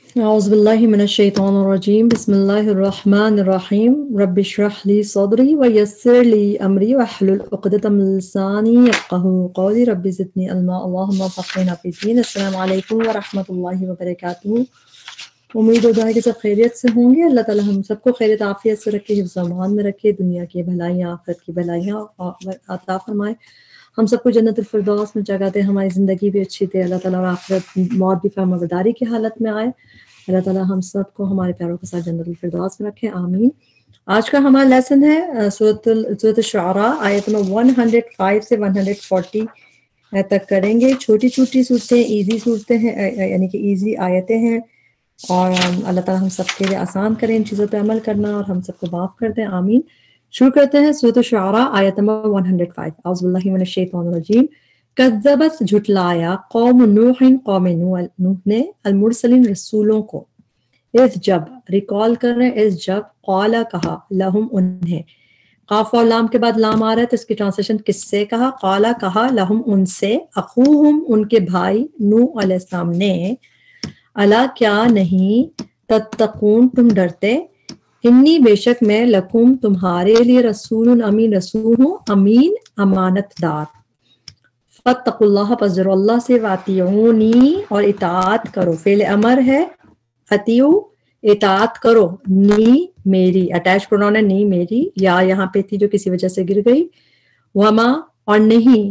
أعوذ بالله من الشيطان الرجيم بسم الله الرحمن الرحيم رب اشرح لي صدري ويسر لي أمري واحلل عقدة من لساني يفقهوا قولي رب زدني علما اللهم فقهنا في الدين السلام علیکم ورحمۃ اللہ وبرکاتہ۔ امید و دعا ہے کہ سب خیریت سے ہوں گے۔ اللہ تعالیٰ ہم سب کو خیریت عافیت سے رکھے، حفظ و امان میں رکھے، دنیا کی بھلائیاں آخرت کی بھلائیاں عطا فرمائے، ہم سب کو جنت الفردوس میں جگہ دے، ہماری زندگی بھی اچھی دے، اللہ تعالیٰ اور آخرت موت بھی فرمانبرداری کی حالت میں آئے، اللہ تعالیٰ ہم سب کو ہمارے پیاروں کے ساتھ جنت الفردوس میں رکھے، آمین۔ آج کا ہمارا لیسن ہے سورۃ الشعراء آیت نمبر 105 سے 140 تک کریں گے۔ چھوٹی چھوٹی صورتیں، ایزی صورتیں ہیں، یعنی کہ ایزی آیتیں ہیں، اور اللہ تعالیٰ ہم سب کے لیے آسان کریں ان چیزوں پہ عمل کرنا، اور ہم سب کو معاف کر دیں، آمین۔ شروع کرتے ہیں سورۃ الشعراء آیت نمبر 105۔ اعوذ باللہ من الشیطان الرجیم۔ کذبت جھٹلایا قوم نوح، قوم نوح نے المرسلین رسولوں کو، اذ جب، ریکال کر رہے ہیں، اذ جب، قال کہا، لہم انہیں، قاف اور لام کے بعد لام آ رہا ہے تو اس کی ٹرانسلیشن کس سے کہا، قال کہا، لہم ان سے، اخوہم ان کے بھائی نوح علیہ السلام نے، الا کیا نہیں، تتقون تم ڈرتے، انی بے شک میں، لکم تمہارے لیے، رسول امین رسول ہوں، امین امانت دار، فاتقوا اللہ پس ڈرو اللہ سے، واطیعونی اور اطاعت کرو، فعل امر ہے، اطیعو اطاعت کرو، نی میری، اٹیچ پروناؤن ہے نی میری، یا یہاں پہ تھی جو کسی وجہ سے گر گئی، وما اور نہیں،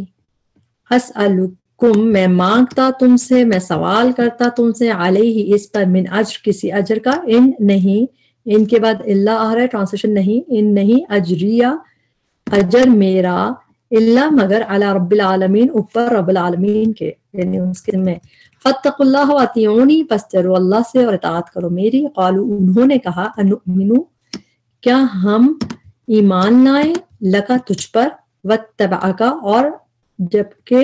اسألکم میں مانگتا تم سے، میں سوال کرتا تم سے، علیہ اس پر، من اجر کسی اجر کا، ان نہیں، ان کے بعد اللہ آ رہا ہے، ٹرانسلیشن نہیں، ان نہیں، اجریہ اجر میرا، اللہ مگر، علی رب العالمین اوپر رب العالمین کے، یعنی اس کے میں، فاتقوا اللہ واطیعونی پس ڈرو اللہ سے اور اطاعت کرو میری، قالوا انہوں نے کہا، انؤمن کیا ہم ایمان لائیں، لکا تجھ پر، واتبعک اور جبکہ،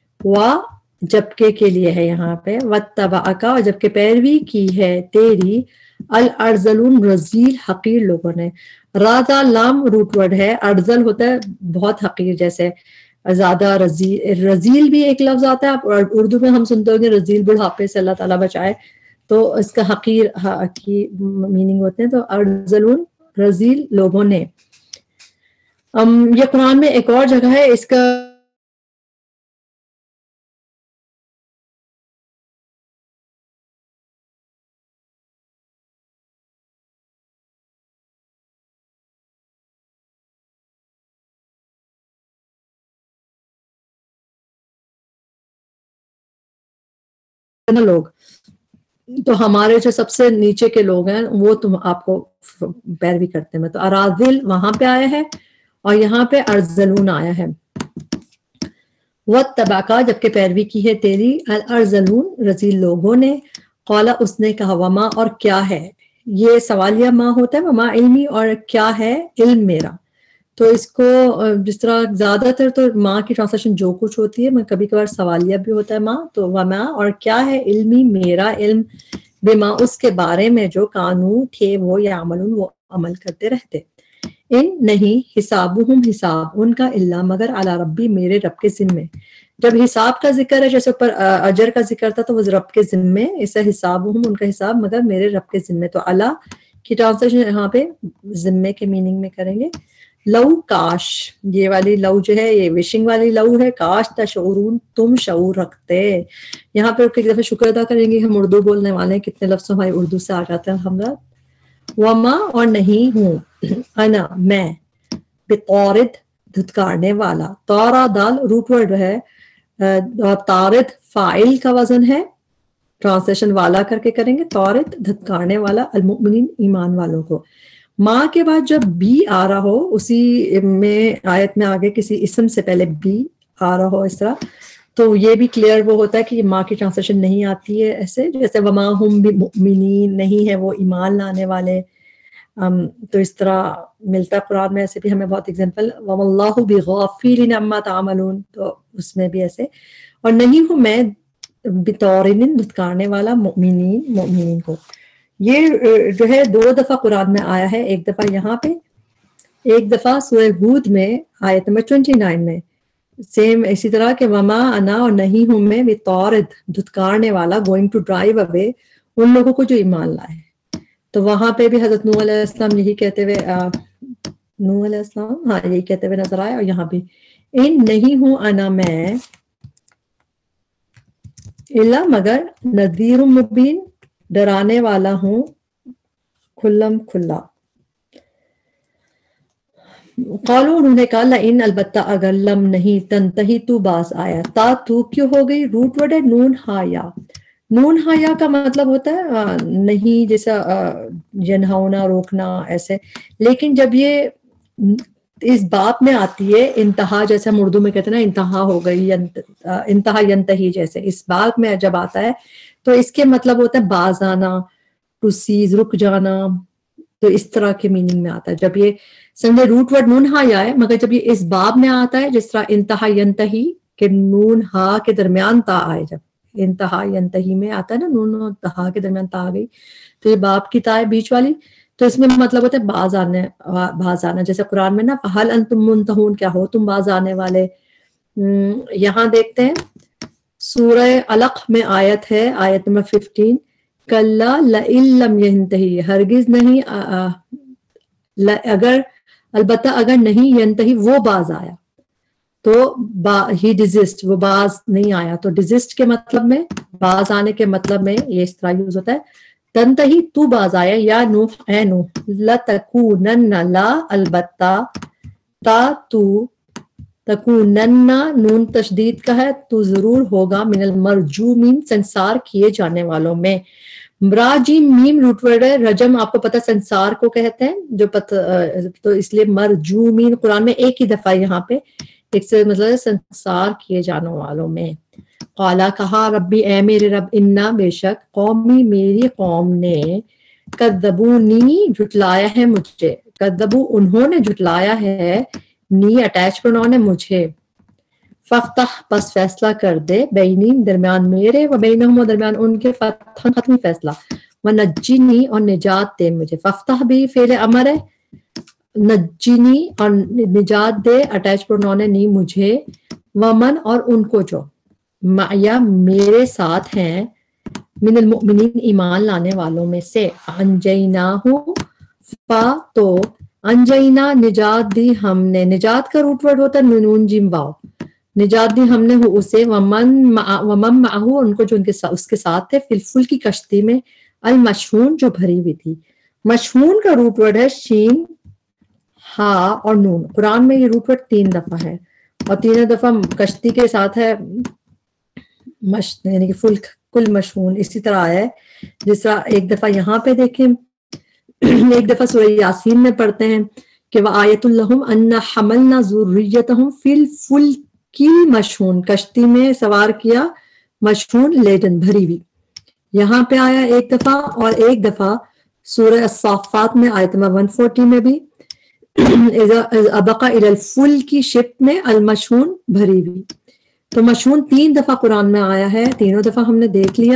جبکہ کے لیے ہے یہاں پہ، واتبعک اور جبکہ پیروی کی ہے تیری، الارذلون رذیل حقیر لوگوں نے، راذا لام روٹ ورڈ ہے، ارذل ہوتا ہے بہت حقیر، جیسے زیادہ رذیل، رذیل بھی ایک لفظ آتا ہے، اور اردو میں ہم سنتے ہوں گے رذیل بڑھاپے سے اللہ تعالیٰ بچائے، تو اس کا حقیر کی میننگ ہوتے ہیں، تو ارذلون رذیل لوگوں نے۔ یہ قرآن میں ایک اور جگہ ہے، اس کا لوگ، تو ہمارے جو سب سے نیچے کے لوگ ہیں وہ تم آپ کو پیروی کرتے ہیں، تو اراذل وہاں پہ آیا ہے اور یہاں پہ ارذلون آیا ہے، واتبعک جبکہ پیروی کی ہے تیری، الارذلون رذیل لوگوں نے، قال اس نے کہا، وما اور کیا ہے، یہ سوالیہ ما ہوتا ہے، وما علمی اور کیا ہے علم میرا، تو اس کو جس طرح زیادہ تر تو ماں کی ٹرانسلیشن جو کچھ ہوتی ہے، میں کبھی کبھار سوالیہ بھی ہوتا ہے ماں، تو وما اور کیا ہے علمی میرا علم، بما اس کے بارے میں جو کانو تھے وہ یعملون وہ عمل کرتے رہتے، ان نہیں، حسابہم حساب ان کا، اللہ مگر، علی ربی میرے رب کے ذمے، جب حساب کا ذکر ہے جیسے اوپر اجر کا ذکر تھا تو وہ رب کے ذمے، اسے حسابہم ان کا حساب مگر میرے رب کے ذمے، تو اللہ کی ٹرانسلیشن یہاں پہ ذمے کے میننگ میں کریں گے، لو کاش، یہ والی لو جو ہے یہ وشنگ والی لو ہے، کاش تشعرون تم شعور رکھتے، یہاں پہ ایک دفعہ شکر ادا کریں گے، ہم اردو بولنے والے ہیں، کتنے لفظ ہمارے اردو سے آ جاتے ہیں الحمدللہ، وما اور نہیں ہوں، انا میں، بطارد دھتکارنے والا، طارا دال روٹ ورڈ ہے، طارد فاعل کا وزن ہے، ٹرانسلیشن والا کر کے کریں گے، طارد دھتکارنے والا، المؤمنین ایمان والوں کو، ماں کے بعد جب بی آ رہا ہو، اسی میں آیت میں آگے کسی اسم سے پہلے بی آ رہا ہو اس طرح، تو یہ بھی کلیئر وہ ہوتا ہے کہ یہ ماں کی ٹرانسلیشن نہیں آتی ہے ایسے، جیسے وما ہم بمؤمنین نہیں ہے وہ ایمان لانے والے، تو اس طرح ملتا ہے قرآن میں، ایسے بھی ہمیں بہت اگزامپل، وَمَا اللَّهُ بِغَافِلٍ عَمَّا تَعْمَلُونَ، تو اس میں بھی ایسے، اور نہیں ہوں میں بطورن دھتکارنے والا، مؤمنین کو، یہ جو ہے 2 دفعہ قرآن میں آیا ہے، ایک دفعہ یہاں پہ، ایک دفعہ سورہ ہود میں آیت نمبر 29 میں، سیم اسی طرح کہ وما انا اور نہیں ہوں میں بطارد دھتکارنے والا، گوئنگ ٹو ڈرائیو اوے، ان لوگوں کو جو ایمان لائے. تو وہاں پہ بھی حضرت نوح علیہ السلام یہی کہتے ہوئے نوح علیہ السلام یہی کہتے ہوئے نظر آئے. اور یہاں بھی نہیں ہوں انا میں الا مگر نذیر مبین ڈرانے والا ہوں کھلم کھلا. قالو انہوں نے کہا لئن البتہ اگر لم نہیں تنتہی تو باز آیا. تا تو کیوں ہو گئی روٹ ورڈ ہے نون ہا یا. نون ہا یا کا مطلب ہوتا ہے نہیں جیسا ینہونا روکنا ایسے. لیکن جب یہ اس باب میں آتی ہے انتہا جیسے ہم اردو میں کہتے ہیں نا انتہا ہو گئی انتہا ینتہی جیسے اس باب میں جب آتا ہے تو اس کے مطلب ہوتا ہے باز آنا ٹو سیز رک جانا. تو اس طرح کے میننگ میں آتا ہے جب یہ سمجھے روٹ ورڈ نون ہا یا ہے. مگر جب یہ اس باب میں آتا ہے جس طرح انتہا ینتہی کہ نون ہا کے درمیان تا آئے. جب انتہا ینتہی میں آتا ہے نا نون اور ہا کے درمیان تا آ گئی تو یہ باب کی تا ہے بیچ والی. تو اس میں مطلب ہوتا ہے باز آنا جیسے قرآن میں نا حل انتم منتہون کیا ہو تم باز آنے والے. یہاں دیکھتے ہیں سورہ علق میں آیت ہے آیت نمبر 15 کلا لئن لم ینتہی ہرگز نہیں اگر البتہ اگر نہیں ینتہی وہ باز آیا تو ہی ڈیزسٹ وہ باز نہیں آیا. تو ڈیزسٹ کے مطلب میں باز آنے کے مطلب میں یہ اس طرح یوز ہوتا ہے تنتہی تو باز آیا یا نوح اے نوح لتکونن لا البتہ تا تو تکونن نون تشدید کا ہے تو ضرور ہوگا من المرجومین سنسار کیے جانے والوں میں. راجیم میم روٹ ورڈ ہے. رجم آپ کو پتہ سنسار کو کہتے ہیں جو تو اس لیے مرجومین قرآن میں ایک ہی دفعہ یہاں پہ ایک سے مطلب سنسار کیے جانے والوں میں. قالا کہا ربی اے میرے رب انا بے شک قومی میری قوم نے کذبونی جھٹلایا ہے مجھے. کذبو انہوں نے جھٹلایا ہے نی اٹیچ پروناؤن ہے مجھے. ففتح پس فیصلہ کر دے بینی درمیان میرے و بینہم و درمیان ان کے فتح ختمی فیصلہ ونجنی اور نجات دے مجھے. ففتح بھی فعل امر ہے نجنی اور نجات دے اٹیچ پروناؤن ہے نی مجھے ومن اور ان کو جو معیا میرے ساتھ ہیں من المؤمنین ایمان لانے والوں میں سے. انجیناہو فا تو انجینا نجات دی ہم نے. نجات کا روٹ ورڈ ہوتا ہے نون جیم واو. نجات دی ہم نے ہو اسے ومن معہو ان کو جو اس کے ساتھ تھے فی الفلک کی کشتی میں المشحون جو بھری ہوئی تھی. مشحون کا روٹ ورڈ ہے شین ہا اور نون. قرآن میں یہ روٹ ورڈ 3 دفعہ ہے اور 3 دفعہ کشتی کے ساتھ ہے یعنی کہ فلک کل مشحون. اسی طرح ہے جس طرح ایک دفعہ یہاں پہ دیکھیں ایک دفعہ سورہ یاسین میں پڑھتے ہیں کہ وآیۃ لہم انا حملنا ذریتہم فی الفلک مشحون کشتی میں سوار کیا مشحون لیڈن بھری ہوئی. یہاں پہ آیا ایک دفعہ اور ایک دفعہ سورہ الصافات میں آیت نمبر 140 میں بھی ابقا الی الفلک شپ میں المشحون بھری ہوئی. تو مشحون 3 دفعہ قرآن میں آیا ہے. تینوں دفعہ ہم نے دیکھ لیا.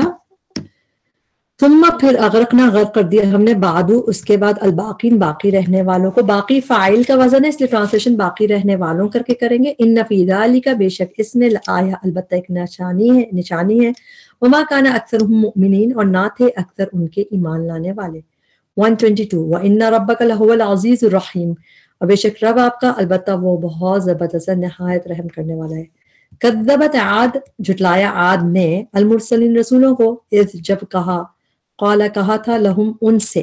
ثم پھر اغرقنا غرق کر دیا ہم نے بعدو اس کے بعد الباقین باقی رہنے والوں کو. باقی فاعل کا وزن ہے اس لیے ٹرانسلیشن باقی رہنے والوں کر کے کریں گے. ان فی ذالک بے شک اس میں آیا البتہ ایک نشانی ہے وما کان اکثرهم مؤمنین اور نہ تھے اکثر ان کے ایمان لانے والے. 122 وان ربک لهو العزیز الرحیم اور بے شک رب آپ کا البتہ وہ بہت زبردست نہایت رحم کرنے والا ہے. کذبت عاد جھٹلایا عاد نے المرسلین رسولوں کو اذ جب کہا قالا کہا تھا لہم ان سے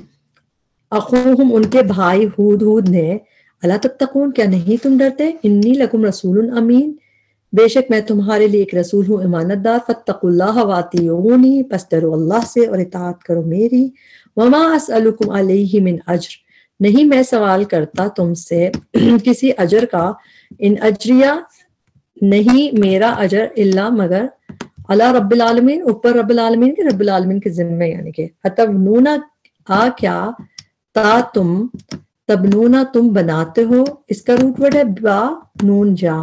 اخوہم ان کے بھائی ہود نے الا تتقون کیا نہیں تم ڈرتے انی لکم رسول امین بے شک میں تمہارے لیے ایک رسول ہوں امانت دار. فاتقوا اللہ واطیعونی پس ڈرو اللہ سے اور اطاعت کرو میری. وما اسألکم علیہ من اجر نہیں میں سوال کرتا تم سے کسی اجر کا. ان اجریہ نہیں میرا اجر الا مگر اللہ رب العالمین اوپر رب العالمین کے رب العالمین کے ذمے یعنی کہ اتبنونا کیا تا تم تبنونا تم بناتے ہو. اس کا روٹ ورڈ ہے با نون جا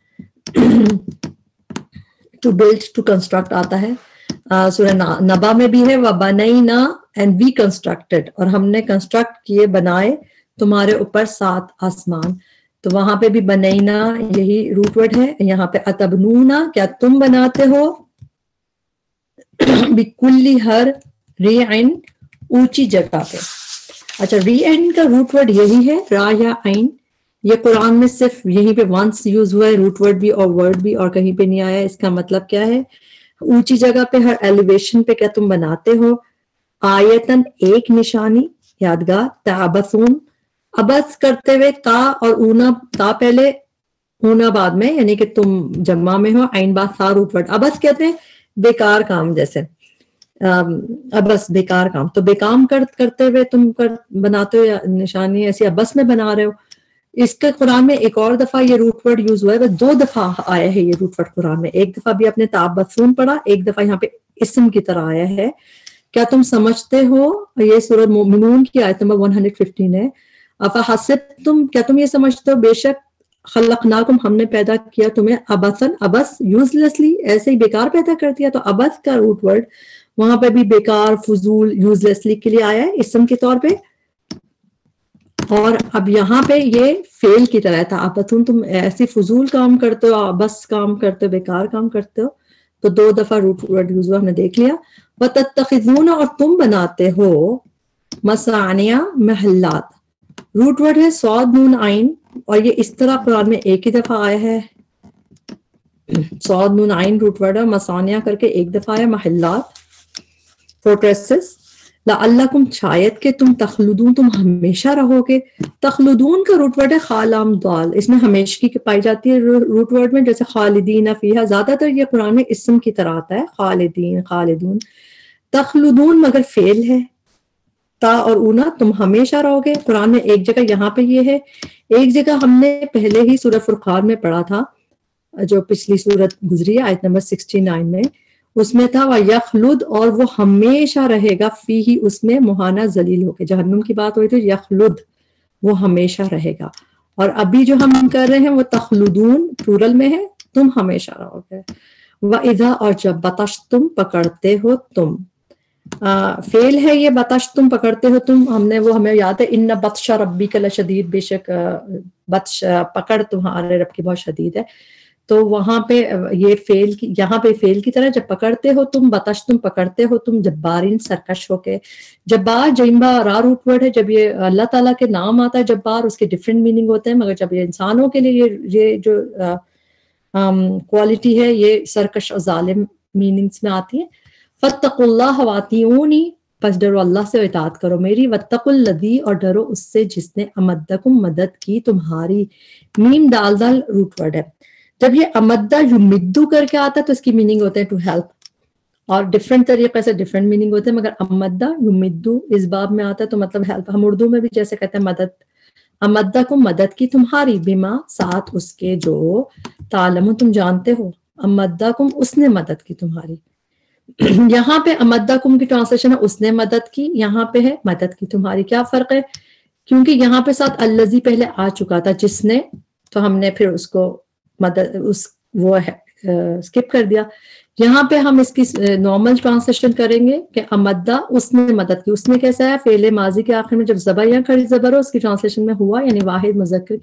ٹو بلڈ ٹو کنسٹرکٹ آتا ہے. سورہ نبا میں بھی ہے وَبَنَيْنَا اینڈ وی کنسٹرکٹڈ اور ہم نے کنسٹرکٹ کیے بنائے تمہارے اوپر 7 آسمان. تو وہاں پہ بھی بنینا یہی روٹ ورڈ ہے. یہاں پہ اتبنونا کیا تم بناتے ہو بکلی ہر ریعن اونچی جگہ پہ. اچھا ریعن کا روٹ ورڈ یہی ہے را یا عین. یہ قرآن میں صرف یہیں پہ ونس یوز ہوا ہے روٹ ورڈ بھی اور ورڈ بھی، اور کہیں پہ نہیں آیا. اس کا مطلب کیا ہے؟ اونچی جگہ پہ ہر ایلیویشن پہ کیا تم بناتے ہو؟ آیتن ایک نشانی یادگار. تعبثون ابس کرتے ہوئے، تا اور اونا، تا پہلے اونا بعد میں، یعنی کہ تم جمع میں ہو، عین بعد سا روٹ ورڈ. ابس کہتے ہیں بیکار کام، جیسے ابس بیکار کام. تو بیکام کرتے ہوئے تم بناتے ہو نشانی، ایسی ابس میں بنا رہے ہو. اس کے قرآن میں ایک اور دفعہ یہ روٹ ورڈ یوز ہوا ہے، بس 2 دفعہ آیا ہے یہ روٹ ورڈ قرآن میں. ایک دفعہ بھی اپنے تعبثون پڑھا، ایک دفعہ یہاں پہ اسم کی طرح آیا ہے. کیا تم سمجھتے ہو؟ یہ سورۃ مومنون کی آیت نمبر 115 ہے. افحسبتم کیا تم یہ سمجھتے ہو بے شک خلقناکم ہم نے پیدا کیا تمہیں ابثن ابس یوز لیسلی، ایسے ہی بیکار پیدا کر دیا. تو ابس کا روٹ ورڈ وہاں پہ بھی بیکار، فضول، یوز لیسلی کے لیے آیا ہے اسم کے طور پہ. اور اب یہاں پہ یہ فعل کی طرح تھا. ابثن تم ایسی فضول کام کرتے ہو، ابس کام کرتے ہو، بیکار کام کرتے ہو. تو 2 دفعہ روٹ ورڈ یوز ہوا، ہم نے دیکھ لیا. وَتَتَّخِذُونَ اور تم بناتے ہو مصانع محلات. روٹ ورڈ ہے صاد نون عین، اور یہ اس طرح قرآن میں ایک ہی دفعہ آیا ہے. صاد نون عین روٹ ورڈ ہے، مصانع کر کے ایک دفعہ ہے. محلات فورٹریسز. لعلکم شاید کہ تم تخلدون تم ہمیشہ رہو گے. تخلدون کا روٹ ورڈ ہے خالام دال، اس میں ہمیشگی کی پائی جاتی ہے روٹ ورڈ میں، جیسے خالدین فیہا. زیادہ تر یہ قرآن میں اسم کی طرح آتا ہے، خالدین، خالدون. تخلدون مگر فعل ہے، تا اور اونا، تم ہمیشہ رہو گے. قرآن میں ایک جگہ یہاں پہ یہ ہے، ایک جگہ ہم نے پہلے ہی سورہ فرقان میں پڑھا تھا، جو پچھلی سورت گزری ہے آیت نمبر 69 میں. اس میں تھا وَيَخْلُدْ اور وہ ہمیشہ رہے گا، فیہ اس میں، مہانہ ذلیل ہو کے. جہنم کی بات ہوئی تو یخلد وہ ہمیشہ رہے گا. اور ابھی جو ہم کر رہے ہیں وہ تخلدون پلورل میں ہے، تم ہمیشہ رہو گے. وَإِذَا اور جب بطشتم پکڑتے ہو تم، فعل ہے یہ بطشتم پکڑتے ہو تم. ہمیں یاد ہے ان بطش ربک لشدید، بے شک بطش پکڑ تمہارے رب کی بہت شدید ہے. تو وہاں پہ یہ فعل کی، یہاں پہ فعل کی طرح جب پکڑتے ہو تم، بطشتم پکڑتے ہو تم، جبارین سرکش ہو کے. جبار جنبا را روٹ ورڈ ہے. جب یہ اللہ تعالیٰ کے نام آتا ہے جبار، اس کے ڈفرینٹ میننگ ہوتے ہیں، مگر جب یہ انسانوں کے لیے یہ جو کوالٹی ہے یہ سرکش اور ظالم میننگز میں آتی ہے. فاتقوا اللہ واطیعونی پس ڈرو اللہ سے اطاعت کرو میری. واتقوا الذی اور ڈرو اس سے جس نے امدکم مدد کی تمہاری. میم دال دال روٹ ورڈ ہے. جب یہ امدہ یمدو کر کے آتا ہے تو اس کی میننگ ہوتے ہیں ٹو ہیلپ، اور ڈفرینٹ طریقے سے ڈفرینٹ میننگ ہوتے ہیں. مگر امدہ یمدو اس باب میں آتا ہے تو مطلب ہیلپ. ہم اردو میں بھی جیسے کہتے ہیں مدد، امدہ کو مدد کی تمہاری، بما ساتھ اس کے جو تعلم تم جانتے ہو. امدہ کم اس نے مدد کی تمہاری. یہاں پہ امدہ کم کی ٹرانسلیشن ہے اس نے مدد کی، یہاں پہ ہے مدد کی تمہاری. کیا فرق ہے؟ کیونکہ یہاں پہ ساتھ الذی پہلے آ چکا تھا جس نے، تو ہم نے پھر اس کو مدد وہ ہے اسکپ کر دیا. یہاں پہ ہم اس کی نارمل ٹرانسلیشن کریں گے کہ امدہ اس نے مدد کی. اس نے کیسا ہے؟ فعل ماضی کے آخر میں جب زبر یا کھڑی زبر ہو، اس کی ٹرانسلیشن میں ہوا، یعنی واحد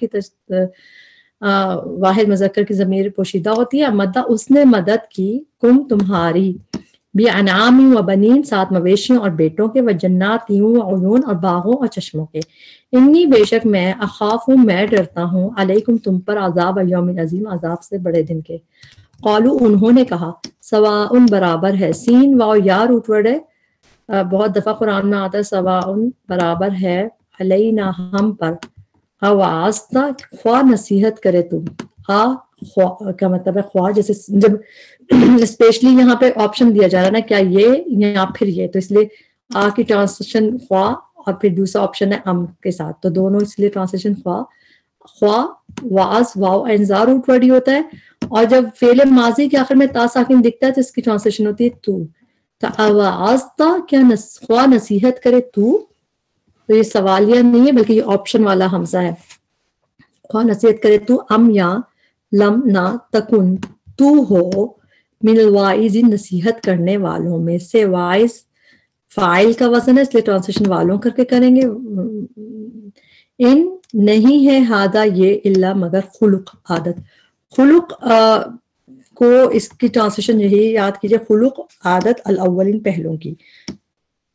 مذکر کی ضمیر پوشیدہ ہوتی ہے. امدہ اس نے مدد کی، کم تمہاری، بِأَنْعَامٍ وَبَنِينَ ساتھ مویشیوں اور بیٹوں کے، وَجَنَّاتٍ وَعُيُونٍ اور باغوں اور چشموں کے. انی بے شک میں، اخاف میں ڈرتا ہوں، علیکم تم پر، عذاب یوم عظیم عذاب سے بڑے دن کے. قالو انہوں نے کہا، سواء برابر ہے. سین واو یا روٹ ورڈ ہے، بہت دفعہ قرآن میں آتا ہے سواء برابر ہے، علینا ہم پر، اوعظتا خواہ نصیحت کرے تم. خواہ کا مطلب ہے خواہ، جیسے جب اسپیشلی یہاں پہ آپشن دیا جا رہا ہے نا، کیا یہ یا پھر یہ، تو اس لیے آ کی ٹرانسلیشن خواہ اور پھر دوسرا آپشن ہے ام کے ساتھ، تو دونوں اس لیے ٹرانسلیشن خواہ واز واو انذار روٹ ورڈ ہی ہوتا ہے. اور جب فعل ماضی کے آخر میں تا ساکن دکھتا ہے تو اس کی ٹرانسلیشن ہوتی ہے تو اوعظتا کیا خواہ نصیحت کرے تو یہ سوالیہ نہیں ہے بلکہ یہ آپشن والا حمزہ ہے. خواہ نصیحت کرے تو، ام یا لم نہ تکن تو ہو، من الواعظین نصیحت کرنے والوں میں سے. واعظ فاعل کا وزن ہے اس لیے ٹرانسلیشن والوں کر کے کریں گے. ان نہیں ہے ہادہ یہ الا مگر خلق عادت. خلق کو اس کی ٹرانسلیشن یہی یاد کیجئے، خلق عادت الاولین پہلوں کی.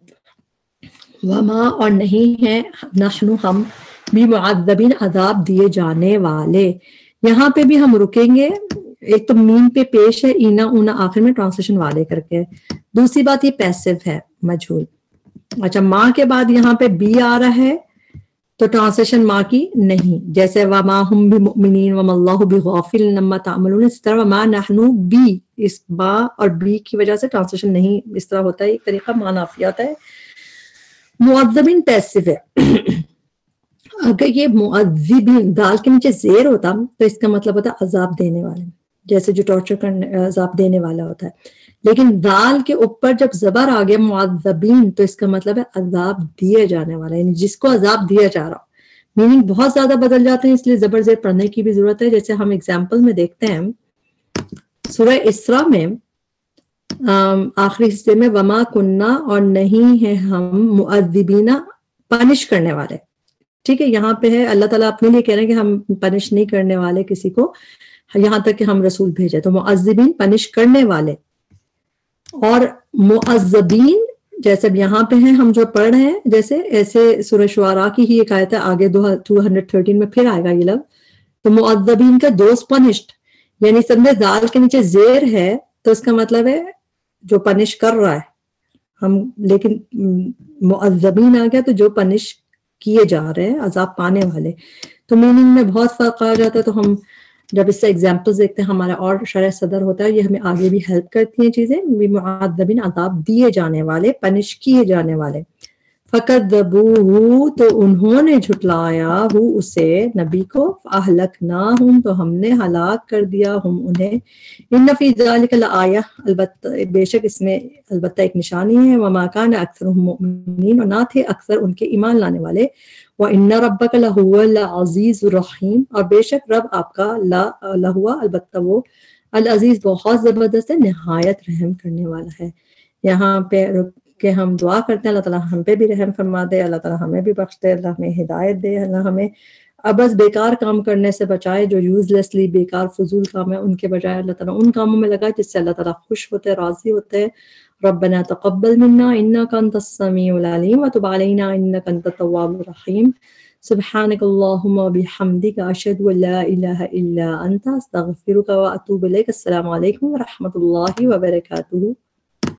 وما اور نہیں ہے نحن ہم بمعذبین عذاب دیے جانے والے. یہاں پہ بھی ہم رکیں گے. ایک تو میم پہ پیش ہے اینا اونا آخر میں ٹرانسلیشن والے کر کے. دوسری بات یہ پیسو ہے مجہول. اچھا ماں کے بعد یہاں پہ بی آ رہا ہے تو ٹرانسلیشن ماں کی نہیں. جیسے وما ہم بمؤمنین وما اللہ بغافل عما تعملون، اس طرح وما نحن بی، اس با اور بی کی وجہ سے ٹرانسلیشن نہیں اس طرح ہوتا ہے. ایک طریقہ ماں نافیہ ہوتا ہے. معذبین پیسو ہے. اگر یہ معذبین دال کے نیچے زیر ہوتا تو اس کا مطلب ہوتا عذاب دینے والے، جیسے جو ٹارچر کرنے عذاب دینے والا ہوتا ہے. لیکن دال کے اوپر جب زبر آ گیا معذبین تو اس کا مطلب ہے عذاب دیے جانے والا، یعنی جس کو عذاب دیا جا رہا. میننگ بہت زیادہ بدل جاتے ہیں، اس لیے زبر زیر پڑھنے کی بھی ضرورت ہے. جیسے ہم اگزامپل میں دیکھتے ہیں سورہ اسراء میں آخری حصے میں وما کننا، اور نہیں ہے ہم معذبین پنش کرنے والے. ٹھیک ہے، یہاں پہ ہے اللہ تعالیٰ اپنے لیے کہہ رہے ہیں کہ ہم پنش نہیں کرنے والے کسی کو یہاں تک کہ ہم رسول بھیجے. تو معذبین پنش کرنے والے، اور معذبین جیسے یہاں پہ ہیں ہم جو پڑھ رہے ہیں جیسے ایسے سورہ شعراء کی ہی ایک آیت ہے آگے 213 میں پھر آئے گا یہ لفظ. تو معذبین کا دوست پنشڈ، یعنی سمجھے دال کے نیچے زیر ہے تو اس کا مطلب ہے جو پنش کر رہا ہے ہم، لیکن معذبین آ گیا تو جو پنش کیے جا رہے ہیں عذاب پانے والے. تو میننگ میں بہت فرق آ جاتا ہے. تو ہم جب اس سے ایگزامپلز دیکھتے ہیں ہمارا اور شرح صدر ہوتا ہے، یہ ہمیں آگے بھی ہیلپ کرتی ہیں چیزیں. معذبین عذاب دیے جانے والے، پنش کیے جانے والے. فَكَذَّبُوهُ تو انہوں نے جھٹلایا ہو اسے نبی کو، فَأَهْلَكْنَاهُمْ تو ہم نے ہلاک کر دیا ہم انہیں. إِنَّ فِي ذَلِكَ لَآيَةً البتہ بے شک اس میں البتہ ایک نشانی ہے. وَمَا كَانَ أَكْثَرُهُم مُؤْمِنِينَ اور نہ تھے اکثر ان کے ایمان لانے والے. وَإِنَّ رَبَّكَ لَهُوَ الْعَزِيزُ الرَّحِيمُ اور بے شک رب آپ کا لہوا البتہ وہ العزیز بہت زبردست ہے، نہایت رحم کرنے والا ہے. یہاں پہ کہ ہم دعا کرتے ہیں اللہ تعالیٰ ہم پہ بھی رحم فرما دے، اللہ تعالیٰ ہمیں بھی بخش دے، اللہ ہمیں ہدایت دے، اللہ ہمیں ابز بیکار کام کرنے سے بچائے جو یوز لیسلی بیکار فضول کام ہے ان کے بجائے اللہ تعالیٰ ان کاموں میں لگائے جس سے اللہ تعالیٰ خوش ہوتے ہیں، راضی ہوتے ہیں. ربنا تقبل منا انک انت السمیع العلیم وتب علینا انک انت التواب الرحیم. سبحانک اللہم وبحمدک اشہد ان لا الہ الا انت استغفرک واتوب الیک. السلام علیکم ورحمۃ اللہ وبرکاتہ.